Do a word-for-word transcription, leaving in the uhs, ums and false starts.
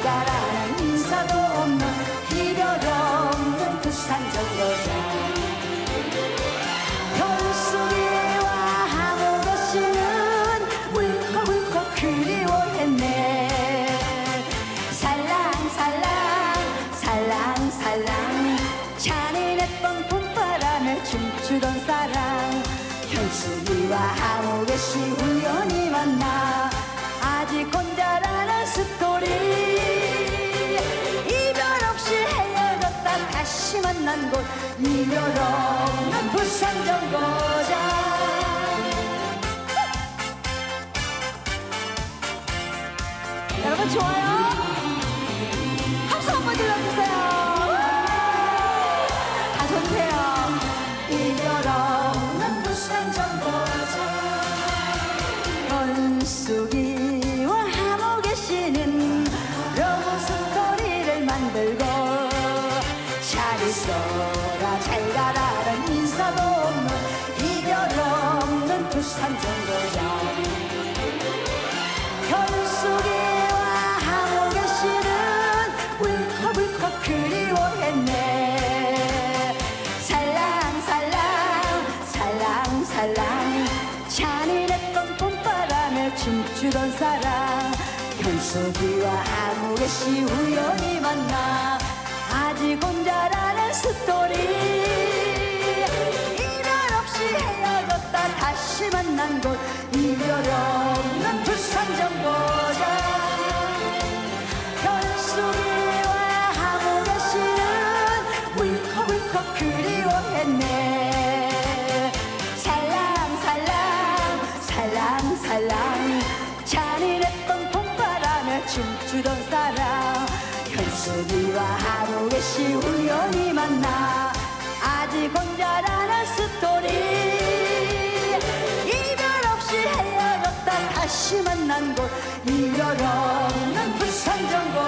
가라는 인사도 없는 이별 없는 부산 정거장. 현숙이와 하모가씨는 울컥울컥 그리워했네. 살랑살랑 살랑살랑 잔인했던 봄바람에 춤추던 사랑. 현숙이와 하모가씨 우연히 만나 아직 혼자라는 스토리. 이별 없이 헤어졌다 다시 만난 곳 이별 없는 부산 정거장. 여러분 좋아요? 함성 한번 질러주세요. 다 좋으세요. 이별 없는 부산 정거장. 현숙이와 하모가씨는 러브 스토리를 만들고 잘 있어라 잘 가라는 인사도 없는 이별 없는 부산 정거장. 현숙이와 하모가씨는 울컥울컥 그리워했네. 살랑살랑 살랑살랑 잔인했던 봄바람에 춤추던 사랑. 현숙이와 하모가씨 우연히 만나 아직 혼자라는 스토리. 이별 없이 헤어졌다 다시 만난 곳 이별 없는 부산 정거장. 현숙이와 하모가씨는 울컥울컥 그리워했네. 살랑살랑 살랑살랑 잔인했던 봄바람에 춤추던 사랑. 현숙이와 하모가씨 우연히 만나 아직 혼자라는 스토리. 이별 없이 헤어졌다 다시 만난 곳 이별 없는 부산 정거장.